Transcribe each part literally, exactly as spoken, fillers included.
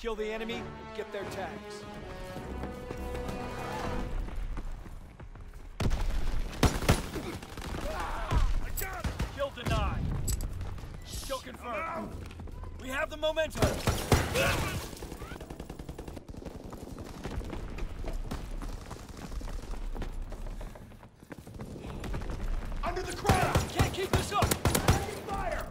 Kill the enemy, get their tags. I got it! Kill denied. Kill confirmed. We have the momentum. Under the crowd! Can't keep this up! Fire!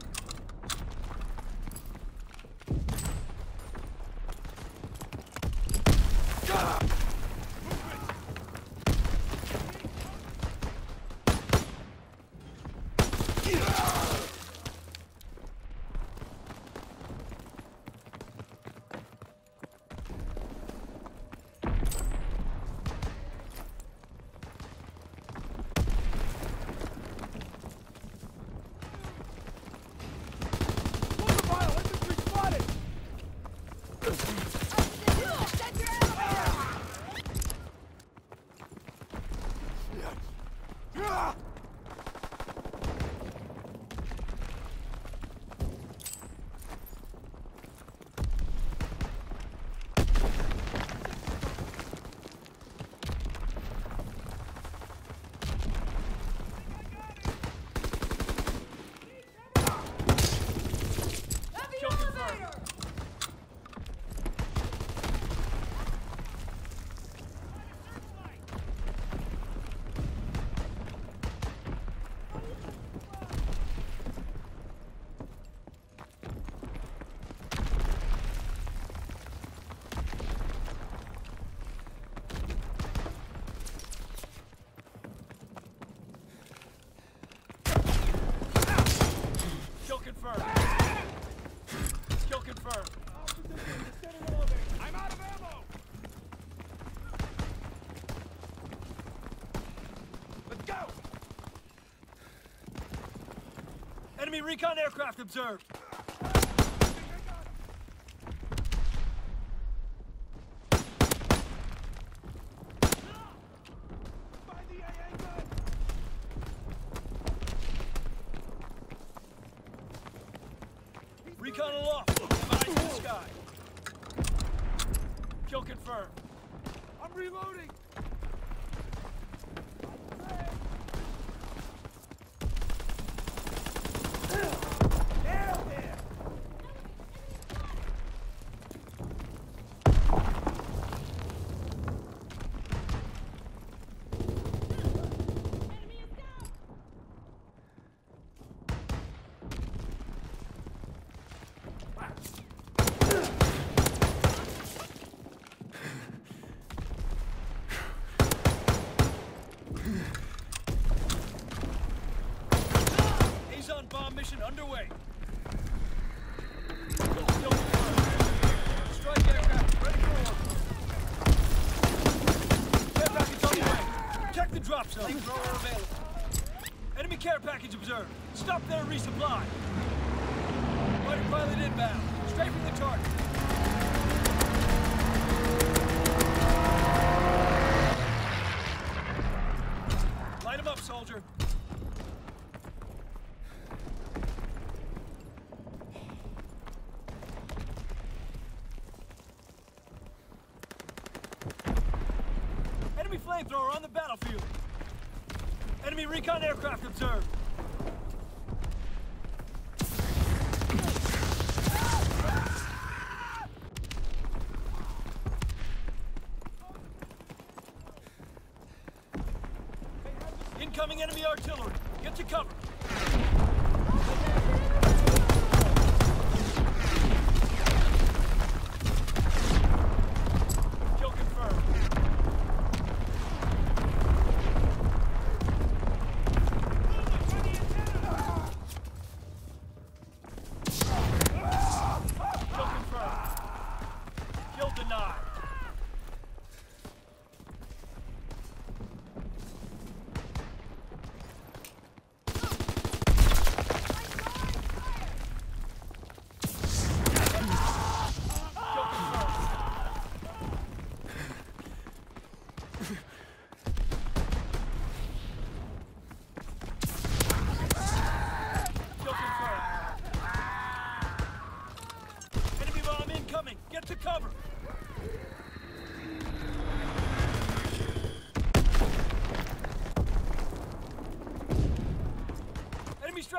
Confirmed. Kill confirmed. I'm out of ammo! Let's go! Enemy recon aircraft observed. Recon aloft. Have eyes in the sky. Kill confirmed. I'm reloading. Bomb mission underway. Strike aircraft ready for order. Care package on the way. Check the drop zone. Flamethrower available. Enemy care package observed. Stop there and resupply. Fighter pilot inbound. Straight from the target. Light him up, soldier. Enemy flamethrower on the battlefield. Enemy recon aircraft observed. Incoming enemy artillery. Get to cover. Kill confirmed. Kill confirmed. Kill denied.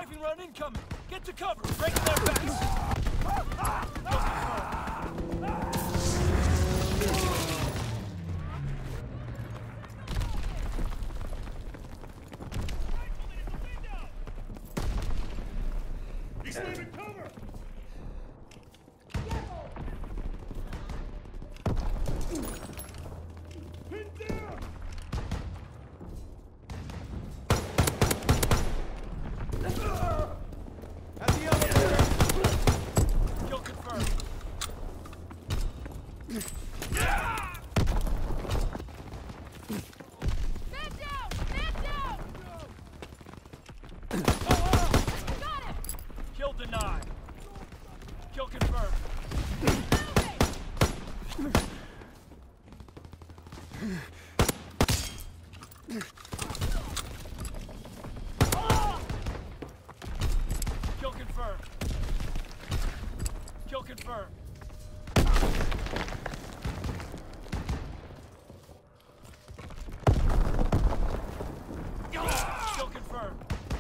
Strafing run incoming. Get to cover. Break their backs. Kill confirmed. He's leaving cover! Pin down! At the elevator. Kill confirmed. Man down! Man down! Got him! Kill denied. Kill confirmed. Kill confirmed. Kill confirmed. Kill confirmed.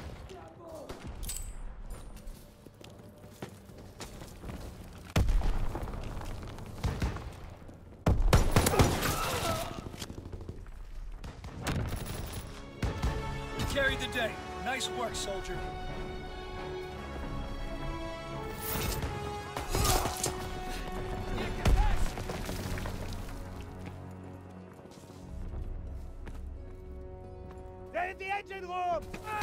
You carried the day. Nice work, soldier. They're in the engine room!